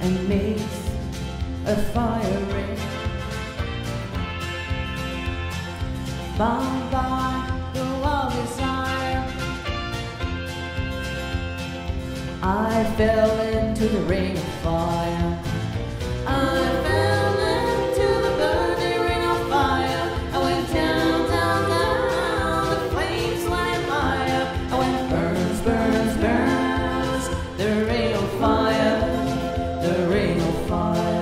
and makes a fire ring. Bound by the wild desire, I fell into the ring of fire. I fell into the burning ring of fire. I went down, down, down. The flames went higher. I went burns, burns, burns. The ring of fire, the ring of fire.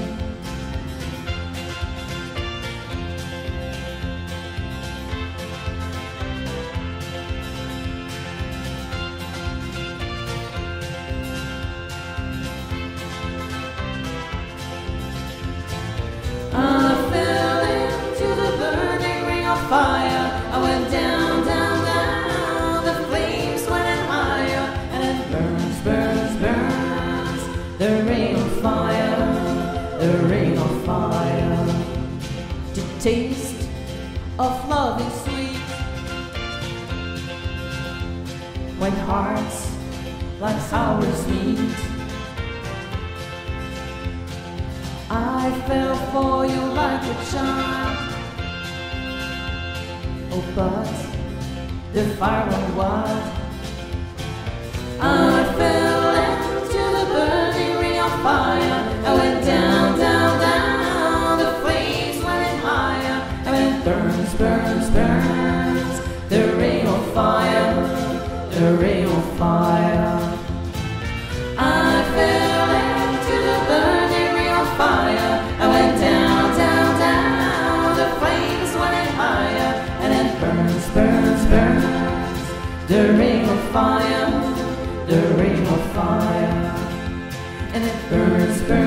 Fire. I went down, down, down. The flames went higher, and it burns, burns, burns. The ring of fire, the ring of fire. The taste of love is sweet when hearts like ours meet. I fell for you like a child. Oh, but the fire went wild. I fell into the burning ring of fire. I went down, down, down. The flames went higher. I went burns, burns, burns. The ring of fire, the ring of fire. I fell into the burning ring of fire. I went down, down, down. The flames went higher. Burns, burns, burns. The ring of fire, the ring of fire. And it burns, burns.